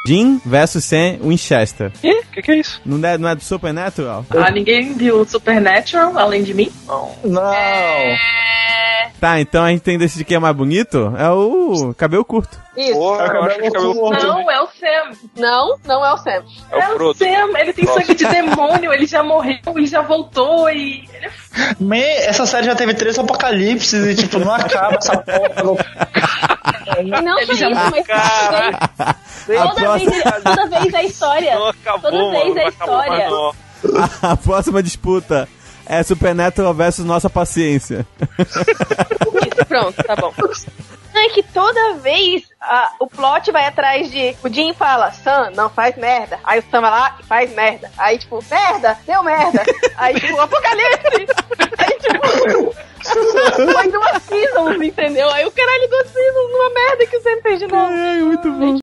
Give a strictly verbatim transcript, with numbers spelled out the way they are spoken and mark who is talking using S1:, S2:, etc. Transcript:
S1: Jim versus Sam Winchester.
S2: Ih, o que, que é isso?
S1: Não é, não é do Supernatural?
S3: Ah, ninguém viu Supernatural, além de mim?
S2: Não.
S4: Não.
S1: Tá, então a gente tem que decidir quem é mais bonito? É o cabelo curto.
S5: Isso.
S2: Porra, eu acho que cabelo curto.
S3: Não, é o Sam.
S5: Não, não é o Sam.
S2: É o
S3: É o
S2: Frodo.
S3: Sam, ele tem sangue de demônio, ele já morreu, ele já voltou e... Ele é
S4: Me- Essa série já teve três apocalipses e, tipo, não acaba essa porra. Não...
S5: E não
S3: Ele
S5: só
S3: já-
S5: isso, mas
S1: A
S5: toda vez,
S1: próxima,
S5: toda vez a história.
S2: Não acabou,
S5: Toda vez
S2: mano,
S5: a
S2: não acabou mais
S5: história.
S2: não.
S1: a próxima disputa é Supernatural versus Nossa Paciência.
S5: Isso, pronto, tá bom. Não, é que toda vez ah, o plot vai atrás de... O Jim fala, Sam, não faz merda. Aí o Sam vai lá e faz merda. Aí, tipo, merda, deu merda. Aí, tipo, apocalipse. Aí, tipo... Foi duas seasons, entendeu? Aí o caralho, duas seasons numa merda que o Sam fez de novo.
S1: É, muito bom.